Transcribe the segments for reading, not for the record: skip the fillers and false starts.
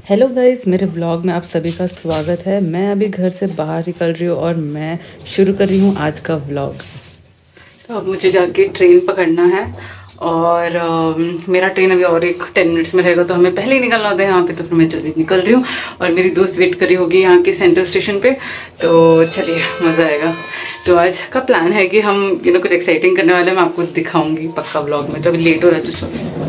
Hello guys, मेरे blog में आप सभी का स्वागत है। मैं अभी घर से बाहर निकल रही हूँ और मैं शुरू कर रही हूँ आज का व्लॉग। तो अब मुझे जाके ट्रेन पकड़ना है और मेरा ट्रेन अभी और एक 10 मिनट्स में रहेगा, तो हमें पहले ही निकलना होता है यहाँ पे। तो फिर मैं जल्दी निकल रही हूँ और मेरी दोस्त वेट कर रही होगी यहाँ के सेंट्रल स्टेशन पे। तो चलिए, मज़ा आएगा। तो आज का प्लान है कि हम कुछ एक्साइटिंग करने वाले हैं। मैं आपको दिखाऊंगी पक्का व्लॉग में। तो अभी लेट हो रहा है, तो चलो।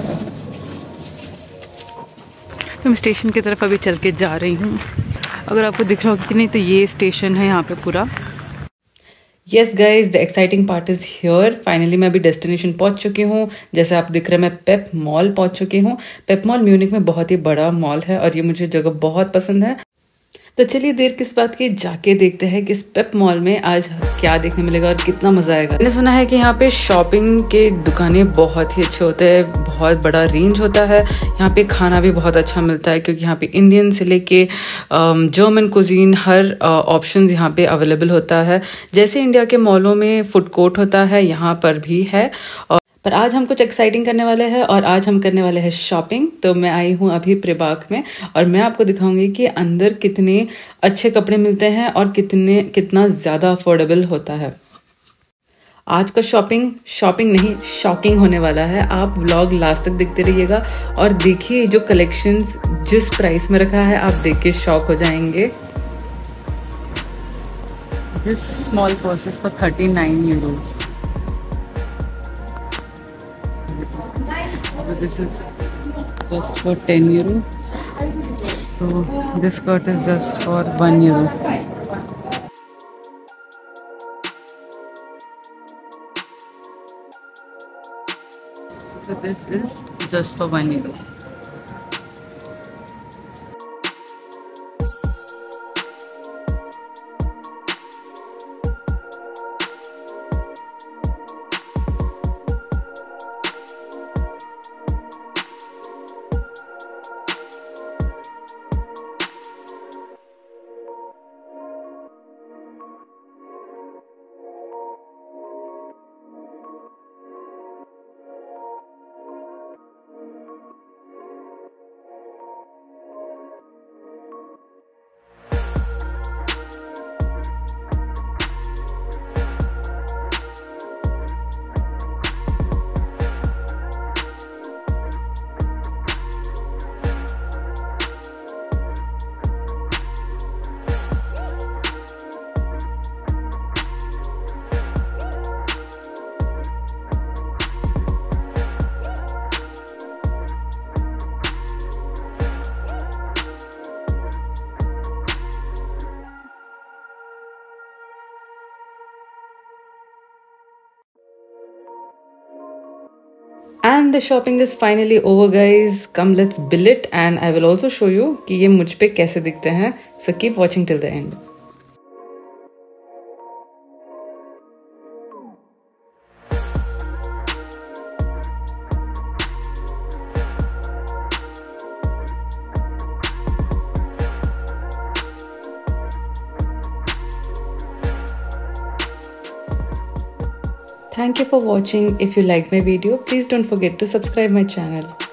तो मैं स्टेशन की तरफ अभी चल के जा रही हूँ। अगर आपको दिख रहा हो कि नहीं, तो ये स्टेशन है यहाँ पे पूरा। Yes guys, the exciting part is here. Finally मैं अभी डेस्टिनेशन पहुँच चुकी हूँ। जैसे आप दिख रहे हैं, मैं पेप मॉल पहुँच चुकी हूँ। पेप मॉल म्यूनिक में बहुत ही बड़ा मॉल है और ये मुझे जगह बहुत पसंद है। तो चलिए, देर किस बात की, जाके देखते हैं कि इस पेप मॉल में आज क्या देखने मिलेगा और कितना मजा आएगा। मैंने सुना है कि यहाँ पे शॉपिंग के दुकानें बहुत ही अच्छे होते हैं, बहुत बड़ा रेंज होता है। यहाँ पे खाना भी बहुत अच्छा मिलता है, क्योंकि यहाँ पे इंडियन से लेके जर्मन कुजीन हर ऑप्शन यहाँ पे अवेलेबल होता है। जैसे इंडिया के मॉलों में फूड कोर्ट होता है, यहाँ पर भी है। पर आज हम कुछ एक्साइटिंग करने वाले हैं और आज हम करने वाले हैं शॉपिंग। तो मैं आई हूँ अभी प्रिबाक में और मैं आपको दिखाऊंगी कि अंदर कितने अच्छे कपड़े मिलते हैं और कितना ज़्यादा अफोर्डेबल होता है। आज का शॉपिंग नहीं, शॉकिंग होने वाला है। आप व्लॉग लास्ट तक देखते रहिएगा और देखिए जो कलेक्शंस जिस प्राइस में रखा है, आप देख के शॉक हो जाएंगे। This small purse is for 39 euros. So this is just for 10 euro. So this skirt is just for 1 euro. So this is just for 1 euro. And the shopping is finally over guys. Come, let's bill it and I will also show you कि ये मुझ पे कैसे दिखते हैं. So keep watching till the end. Thank you for watching. If you liked my video, please don't forget to subscribe my channel.